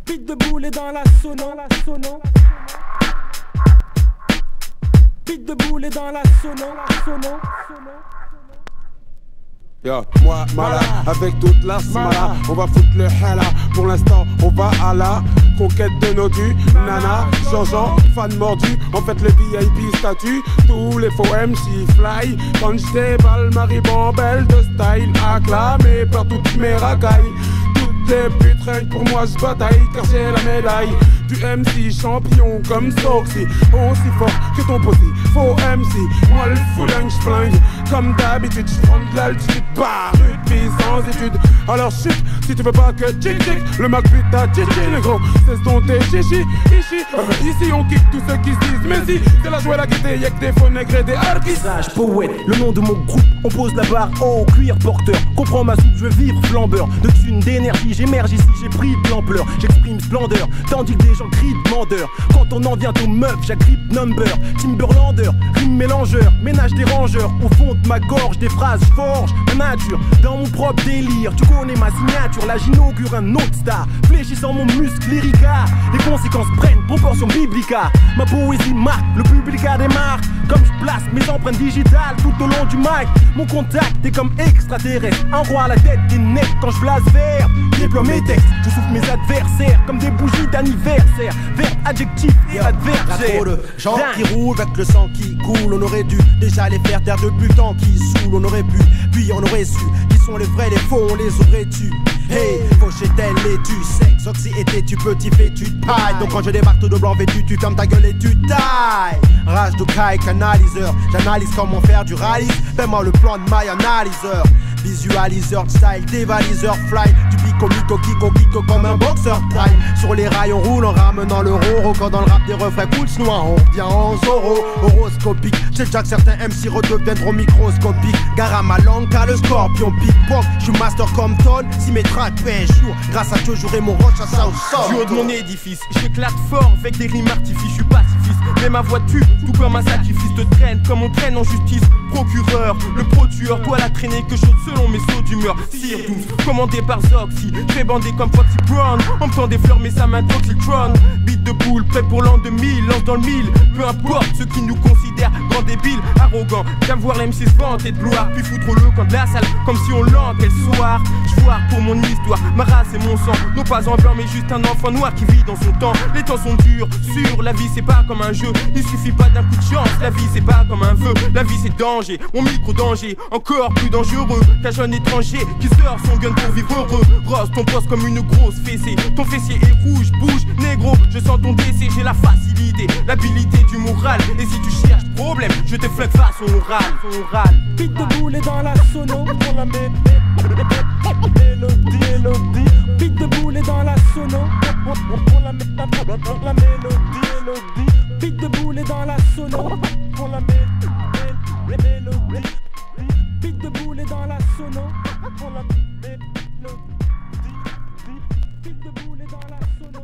Pite de boulet dans la sono. Pite de boulet dans la sono. Yo, moi, Mala, avec toute la smala, on va foutre le hala. Pour l'instant, on va à la conquête de nos dus. Nana, Jean-Jean, fan mordu, en fait le VIP statut. Tous les faux MC fly. Quand j'déballe, Marie Bambelle de style acclamé par toutes mes racailles. Toutes les putes rien que pour moi j'bataille, car j'ai la médaille du MC champion comme Soxy. Aussi fort que ton posi, faux MC. Moi le fouling j'flingue, comme d'habitude j'prends de l'altitude. Bah, rugby sans études. Alors chut, si tu veux pas que tchic-tchic, le Mac pute ta tchic-tchic, le gros. Cesse donc tes chichi, ici. Ici on kick tous ceux qui se disent. Mais si, c'est la joie la gaieté, y'a que des faux nègres et des artistes. Sage, poète, le nom de mon groupe. On pose la barre au cuir porteur. Comprends ma soupe, je veux vivre flambeur. De thunes, d'énergie, j'émerge ici, j'ai pris de l'ampleur. J'exprime splendeur, tandis que des gens crient demandeur. Quand on en vient aux meufs, j'agrippe number. Timberlander, rime mélangeur, ménage des rangeurs. Au fond de ma gorge, des phrases, forge ma nature. Dans mon propre délire, tu connais ma signature. Là j'inaugure un autre star, fléchissant mon muscle lyrica. Les conséquences prennent proportion biblica. Ma poésie marque, le public a des marques. Comme je place mes empreintes digitales tout au long du mic. Mon contact est comme extraterrestre. Un roi à la tête des necks quand je blase vert. Déploie mes textes, je souffle mes adversaires comme des bougies d'anniversaire. Verbe, adjectif et adversaire. Trop de gens qui roulent avec le sang qui coule. On aurait dû déjà les faire taire depuis le temps qui saoule. On aurait pu, puis on aurait su qui sont les vrais, les faux, on les aurait tués. Hey, fauché-tel et tu sexe, Oxy était tu petit fait tu tailles. Donc quand je débarque tout de blanc vêtu, tu fermes ta gueule et tu tailles. Rage de caille, canaliseur, j'analyse comment faire du rallye. Fais-moi le plan de my analyseur. Visualiseur, style, dévaliseur, fly. Du bico, kiko comme un boxeur taille. Sur les rails on roule en ramenant le roro. Quand dans le rap des refrains cool noir, on revient en Zoro. Horoscopique, j'ai déjà que certains MC redeviendront microscopiques. Gare à ma langue car le scorpion pickpock. J'suis master comme Todd, si mes tracks pèsent jour. Grâce à Dieu j'aurai mon roche à South South. Du haut de mon édifice, j'éclate fort avec des rimes artifices. J'suis pacifiste, mais ma voix tue, tout comme un sacrifice. Te traîne comme on traîne en justice. Procureur, le pro-tueur, toi la traînée que chaude selon mes sauts d'humeur. Sire 12, commandé par Zoxy, fait bandé comme Foxy Brown. On me tend des fleurs mais ça m'intoxictron. Beat de boule, prêt pour l'an 2000, lance dans le mille. Peu importe ceux qui nous considèrent grands débiles, arrogants. J'aime voir l'MC se vanter de gloire, puis foutre le camp de la salle comme si on l'enquait le soir. J'voire pour mon histoire, ma race et mon sang. Non pas en blanc mais juste un enfant noir qui vit dans son temps. Les temps sont durs, sûr, la vie c'est pas comme un jeu. Il suffit pas d'un coup de chance, la vie c'est pas comme un vœu. La vie c'est danger, mon micro-danger, encore plus dangereux qu'un jeune étranger qui sort son gun pour vivre heureux. Rose ton poste comme une grosse fessée, ton fessier est rouge, bouge, négro, je sens ton décès, j'ai la facilité, l'habilité du moral. Et si tu cherches problème, je te flingue façon orale. Pite de boulet dans la sono. Pour la mélodie. Pite de boulet dans la sono. Pour la mélodie. Pite de boulet dans la sono. Pour la mélodie. Pite de boulet dans la sono. Pour la mélodie. Pite de boulet dans la sono.